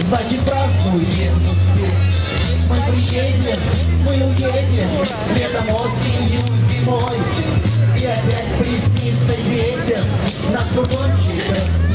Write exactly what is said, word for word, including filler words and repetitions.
значит празднуем успех. Мы приедем, мы уедем, летом, осенью, зимой. И опять приснится детям наш фургончик.